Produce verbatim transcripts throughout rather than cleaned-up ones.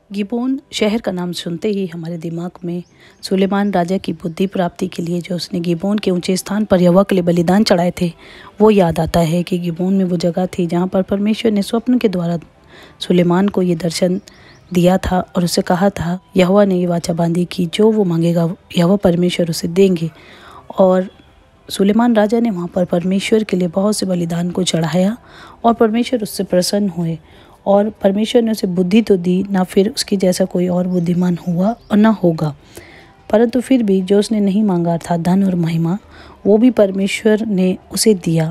Gibeon शहर का नाम सुनते ही हमारे दिमाग में सुलेमान राजा की बुद्धि प्राप्ति के लिए जो उसने गिबोन के ऊंचे स्थान पर यहोवा के लिए बलिदान चढ़ाए थे वो याद आता है कि गिबोन में वो जगह थी जहां पर परमेश्वर ने स्वप्न के द्वारा सुलेमान को ये दर्शन दिया था और उसे कहा था, यहोवा ने ये वाचा बांधी कि जो वो मांगेगा यहोवा परमेश्वर उसे देंगे। और सुलेमान राजा ने वहाँ पर परमेश्वर के लिए बहुत से बलिदान को चढ़ाया और परमेश्वर उससे प्रसन्न हुए और परमेश्वर ने उसे बुद्धि तो दी, ना फिर उसके जैसा कोई और बुद्धिमान हुआ और ना होगा, परंतु फिर भी जो उसने नहीं मांगा था धन और महिमा, वो भी परमेश्वर ने उसे दिया।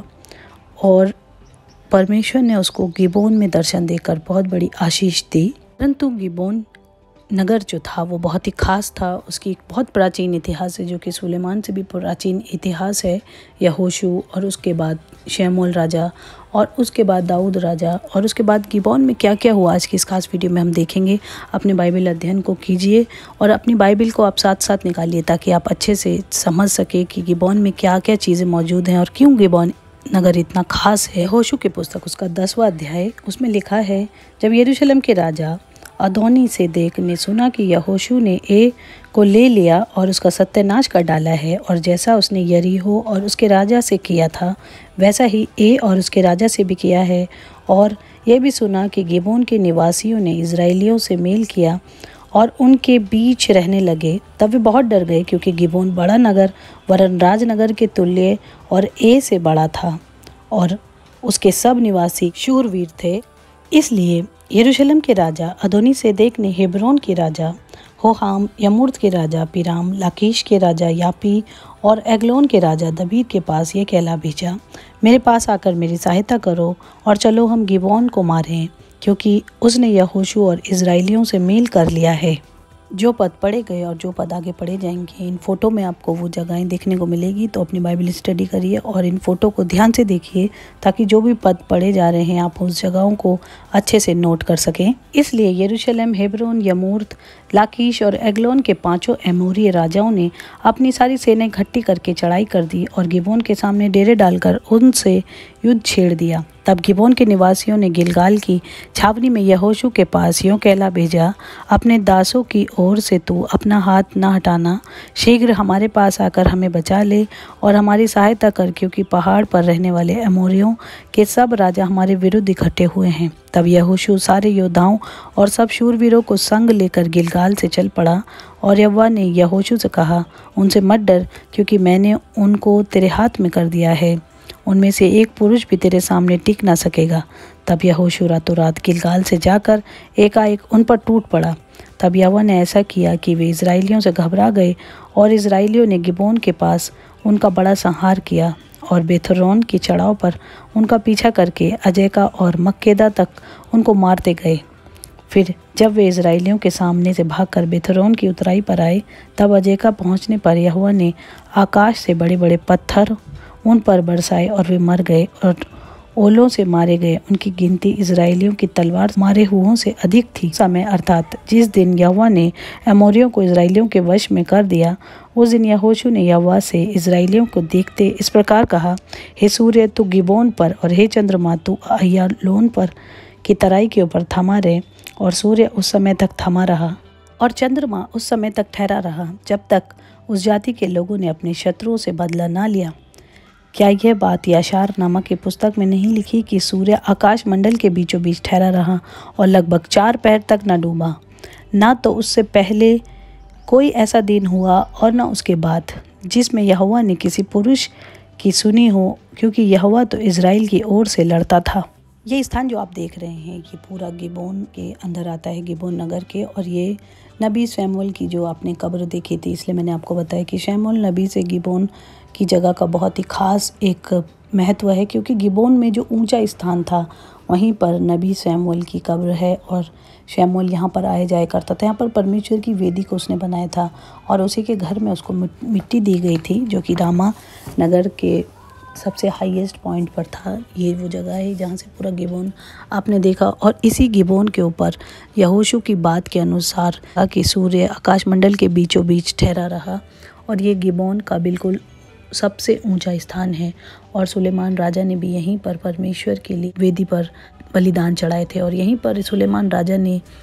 और परमेश्वर ने उसको गिबोन में दर्शन देकर बहुत बड़ी आशीष दी। परंतु गिबोन नगर जो था वो बहुत ही खास था। उसकी एक बहुत प्राचीन इतिहास है जो कि सुलेमान से भी प्राचीन इतिहास है। यहोशू और उसके बाद शमूएल राजा और उसके बाद दाऊद राजा और उसके बाद गिबोन में क्या क्या हुआ आज की इस खास वीडियो में हम देखेंगे। अपने बाइबल अध्ययन को कीजिए और अपनी बाइबल को आप साथ साथ निकालिए ताकि आप अच्छे से समझ सके कि गिबोन में क्या क्या चीज़ें मौजूद हैं और क्यों गिबोन नगर इतना खास है। यहोशू की पुस्तक उसका दसवां अध्याय, उसमें लिखा है, जब यरूशलेम के राजा अदोनी सेदेक ने सुना कि यहोशू ने ए को ले लिया और उसका सत्यानाश कर डाला है और जैसा उसने यरीहो और उसके राजा से किया था वैसा ही ए और उसके राजा से भी किया है, और यह भी सुना कि गिबोन के निवासियों ने इजराइलियों से मेल किया और उनके बीच रहने लगे, तब वे बहुत डर गए क्योंकि गिबोन बड़ा नगर वरन राजनगर के तुल्य और ए से बड़ा था और उसके सब निवासी शूरवीर थे। इसलिए यरूशलेम के राजा अदोनी सेदेक ने हेब्रोन के राजा होहाम, यमूर्त के राजा पिराम, लाकीश के राजा यापी और एग्लोन के राजा दबीर के पास ये कहला भेजा, मेरे पास आकर मेरी सहायता करो और चलो हम गिबोन को मारें, क्योंकि उसने यहोशू और इजराइलियों से मेल कर लिया है। जो पद पढ़े गए और जो पद आगे पढ़े जाएंगे, इन फोटो में आपको वो जगहें देखने को मिलेगी, तो अपनी बाइबल स्टडी करिए और इन फोटो को ध्यान से देखिए ताकि जो भी पद पढ़े जा रहे हैं आप उस जगहों को अच्छे से नोट कर सकें। इसलिए यरूशलेम, हेब्रोन, यमूर्त, लाकीश और एग्लोन के पांचों एमोरी राजाओं ने अपनी सारी सेनाएं इकट्ठी करके चढ़ाई कर दी और गिबोन के सामने डेरे डालकर उनसे युद्ध छेड़ दिया। तब गिबोन के निवासियों ने गिलगाल की छावनी में यहोशू के पास यों कहला भेजा, अपने दासों की ओर से तू अपना हाथ न हटाना, शीघ्र हमारे पास आकर हमें बचा ले और हमारी सहायता कर, क्योंकि पहाड़ पर रहने वाले अमोरियों के सब राजा हमारे विरुद्ध इकट्ठे हुए हैं। तब यहोशू सारे योद्धाओं और सब शूरवीरों को संग लेकर गिलगाल से चल पड़ा और यहोवा ने यहोशू से कहा, उनसे मत डर, क्योंकि मैंने उनको तेरे हाथ में कर दिया है, उनमें से एक पुरुष भी तेरे सामने टिक ना सकेगा। तब यहोशू रातों रात गिलगाल से जाकर एकाएक उन पर टूट पड़ा। तब यहोवा ने ऐसा किया कि वे इजराइलियों से घबरा गए और इजराइलियों ने गिबोन के पास उनका बड़ा संहार किया और बेथरोन की चढ़ाव पर उनका पीछा करके अजेका और मक्केदा तक उनको मारते गए। फिर जब वे इजराइलियों के सामने से भागकर बेथरोन की उतराई पर आए, तब अजेका पहुंचने पर यहोवा ने आकाश से बड़े बड़े पत्थर उन पर बरसाए और वे मर गए और ओलों से मारे गए। उनकी गिनती इजराइलियों की तलवार मारे हुओं से अधिक थी। समय अर्थात जिस दिन यहोवा ने अमोरियों को इजराइलियों के वश में कर दिया, उस दिन यहोशू ने यहोवा से इजराइलियों को देखते इस प्रकार कहा, हे सूर्य तू गिबोन पर और हे चंद्रमा तू अय्यालोन पर की तराई के ऊपर थमा रहे। और सूर्य उस समय तक थमा रहा और चंद्रमा उस समय तक ठहरा रहा जब तक उस जाति के लोगों ने अपने शत्रुओं से बदला ना लिया। क्या यह बात याशार नामक की पुस्तक में नहीं लिखी कि सूर्य आकाश मंडल के बीचों बीच ठहरा रहा और लगभग चार पहर तक न डूबा? ना तो उससे पहले कोई ऐसा दिन हुआ और न उसके बाद जिसमें यहोवा ने किसी पुरुष की सुनी हो, क्योंकि यहोवा तो इजराइल की ओर से लड़ता था। ये स्थान जो आप देख रहे हैं ये पूरा गिबोन के अंदर आता है, गिबोन नगर के, और ये नबी शमूएल की जो आपने कब्र देखी थी, इसलिए मैंने आपको बताया कि शमूएल नबी से गिबोन की जगह का बहुत ही खास एक महत्व है, क्योंकि गिबोन में जो ऊंचा स्थान था वहीं पर नबी शमूएल की कब्र है और शमूएल यहाँ पर आए जाया करता था। यहाँ पर परमेश्वर की वेदी को उसने बनाया था और उसी के घर में उसको मिट्टी दी गई थी, जो कि रामा नगर के सबसे हाईएस्ट पॉइंट पर था। ये वो जगह है जहाँ से पूरा गिबोन आपने देखा। और इसी गिबोन के ऊपर यहोशू की बात के अनुसार कि सूर्य आकाशमंडल के बीचों बीच ठहरा रहा और ये गिबोन का बिल्कुल सबसे ऊंचा स्थान है। और सुलेमान राजा ने भी यहीं पर परमेश्वर के लिए वेदी पर बलिदान चढ़ाए थे और यहीं पर सुलेमान राजा ने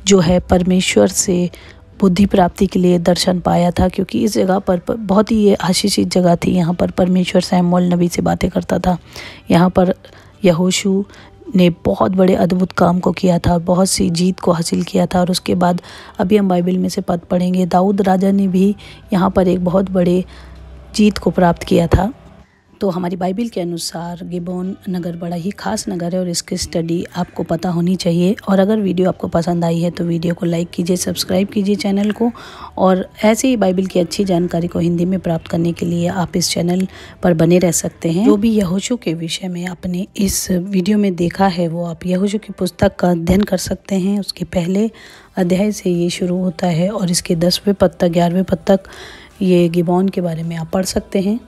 जो है परमेश्वर से बुद्धि प्राप्ति के लिए दर्शन पाया था, क्योंकि इस जगह पर बहुत ही ये आशीषित जगह थी। यहाँ पर परमेश्वर शमूएल नबी से बातें करता था। यहाँ पर यहोशू ने बहुत बड़े अद्भुत काम को किया था, बहुत सी जीत को हासिल किया था। और उसके बाद अभी हम बाइबल में से पद पढ़ेंगे, दाऊद राजा ने भी यहाँ पर एक बहुत बड़े जीत को प्राप्त किया था। तो हमारी बाइबल के अनुसार गिबोन नगर बड़ा ही खास नगर है और इसकी स्टडी आपको पता होनी चाहिए। और अगर वीडियो आपको पसंद आई है तो वीडियो को लाइक कीजिए, सब्सक्राइब कीजिए चैनल को। और ऐसे ही बाइबल की अच्छी जानकारी को हिंदी में प्राप्त करने के लिए आप इस चैनल पर बने रह सकते हैं। जो भी यहोशू के विषय में आपने इस वीडियो में देखा है वो आप यहोशू की पुस्तक का अध्ययन कर सकते हैं। उसके पहले अध्याय से ये शुरू होता है और इसके दसवें पद तक ग्यारहवें पद तक ये गिबोन के बारे में आप पढ़ सकते हैं।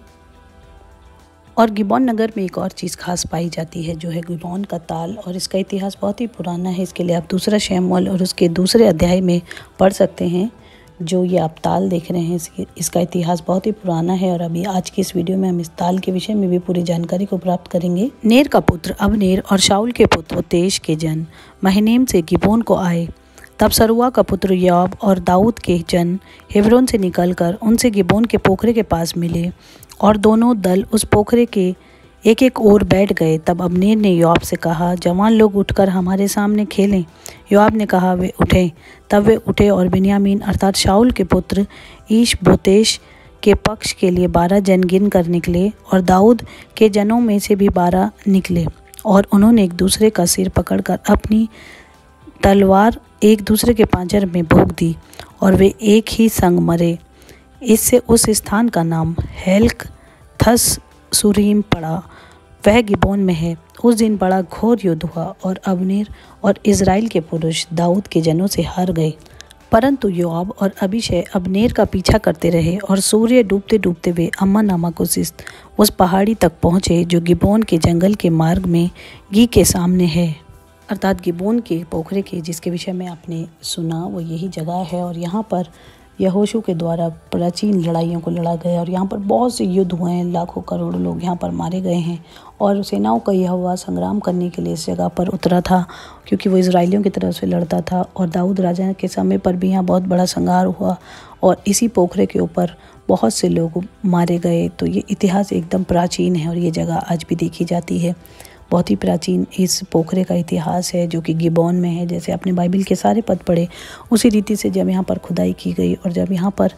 और गिबोन नगर में एक और चीज़ खास पाई जाती है, जो है गिबोन का ताल। और इसका इतिहास बहुत ही पुराना है। इसके लिए आप दूसरा शमूएल और उसके दूसरे अध्याय में पढ़ सकते हैं। जो ये आप ताल देख रहे हैं इसका इतिहास बहुत ही पुराना है। और अभी आज की इस वीडियो में हम इस ताल के विषय में भी पूरी जानकारी को प्राप्त करेंगे। नेर का पुत्र अबनेर और शाऊल के पुत्र तेश के जन महनैम से गिबोन को आए। तब सरुआ का पुत्र योआब और दाऊद के जन हेब्रोन से निकलकर उनसे गिबोन के पोखरे के पास मिले और दोनों दल उस पोखरे के एक एक ओर बैठ गए। तब अबनेर ने योआब से कहा, जवान लोग उठकर हमारे सामने खेलें। योआब ने कहा, वे उठें। तब वे उठे और बिन्यामीन अर्थात शाऊल के पुत्र ईश बोतेश के पक्ष के लिए बारह जन गिन कर निकले और दाऊद के जनों में से भी बारह निकले। और उन्होंने एक दूसरे का सिर पकड़कर अपनी तलवार एक दूसरे के पांजर में भोंक दी और वे एक ही संग मरे। इससे उस स्थान का नाम हेल्क थस सुरीम पड़ा। वह गिबोन में है। उस दिन बड़ा घोर युद्ध हुआ और अबनेर और इज़राइल के पुरुष दाऊद के जनों से हार गए। परंतु योआब और अबीशै अबनेर का पीछा करते रहे और सूर्य डूबते डूबते वे अम्मा नामक उस उस पहाड़ी तक पहुँचे जो गिबोन के जंगल के मार्ग में गी के सामने है। अर्थात गिबोन के पोखरे के जिसके विषय में आपने सुना वो यही जगह है। और यहाँ पर यहोशू के द्वारा प्राचीन लड़ाइयों को लड़ा गया और यहाँ पर बहुत से युद्ध हुए हैं। लाखों करोड़ों लोग यहाँ पर मारे गए हैं और सेनाओं का यहोवा संग्राम करने के लिए इस जगह पर उतरा था, क्योंकि वो इजराइलियों की तरफ से लड़ता था। और दाऊद राजा के समय पर भी यहाँ बहुत बड़ा संहार हुआ और इसी पोखरे के ऊपर बहुत से लोग मारे गए। तो ये इतिहास एकदम प्राचीन है और ये जगह आज भी देखी जाती है। बहुत ही प्राचीन इस पोखरे का इतिहास है जो कि गिबोन में है। जैसे आपने बाइबल के सारे पद पढ़े उसी रीति से जब यहाँ पर खुदाई की गई और जब यहाँ पर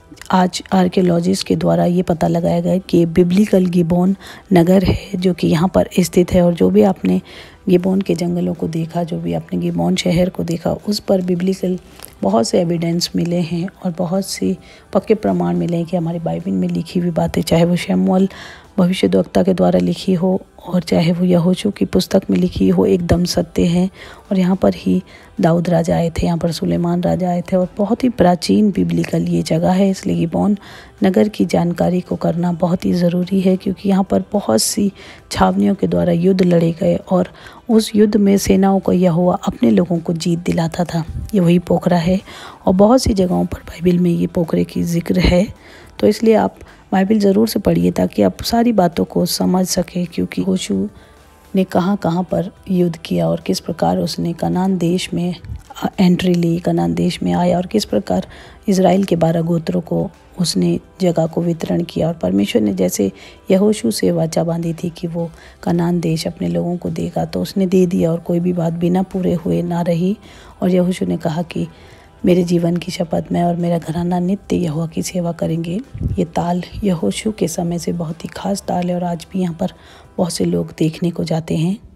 आज आर्कियोलॉजिस्ट के द्वारा ये पता लगाया गया कि बिब्लिकल गिबोन नगर है जो कि यहाँ पर स्थित है। और जो भी आपने गिबोन के जंगलों को देखा, जो भी आपने गिबोन शहर को देखा, उस पर बिब्लिकल बहुत से एविडेंस मिले हैं और बहुत सी पक्के प्रमाण मिले हैं कि हमारी बाइबल में लिखी हुई बातें, चाहे वो शमूएल भविष्यद्वक्ता के द्वारा लिखी हो और चाहे वो यहोशू की पुस्तक में लिखी हो, एकदम सत्य है। और यहाँ पर ही दाऊद राजा आए थे, यहाँ पर सुलेमान राजा आए थे और बहुत ही प्राचीन बिब्लिकल ये जगह है। इसलिए गिबोन नगर की जानकारी को करना बहुत ही ज़रूरी है, क्योंकि यहाँ पर बहुत सी छावनियों के द्वारा युद्ध लड़े गए और उस युद्ध में सेनाओं को यहोवा अपने लोगों को जीत दिलाता था। ये वही पोखरा है और बहुत सी जगहों पर बाइबल में ये पोखरे की जिक्र है। तो इसलिए आप बाइबल ज़रूर से पढ़िए ताकि आप सारी बातों को समझ सकें, क्योंकि यहोशू ने कहाँ कहाँ पर युद्ध किया और किस प्रकार उसने कनान देश में एंट्री ली, कनान देश में आया और किस प्रकार इज़राइल के बारह गोत्रों को उसने जगह को वितरण किया। और परमेश्वर ने जैसे यहोशू से वाचा बांधी थी कि वो कनान देश अपने लोगों को देगा, तो उसने दे दिया और कोई भी बात बिना पूरे हुए ना रही। और यहोशू ने कहा कि मेरे जीवन की शपथ, मैं और मेरा घराना नित्य यहोवा की सेवा करेंगे। ये ताल यहोशू के समय से बहुत ही खास ताल है और आज भी यहाँ पर बहुत से लोग देखने को जाते हैं।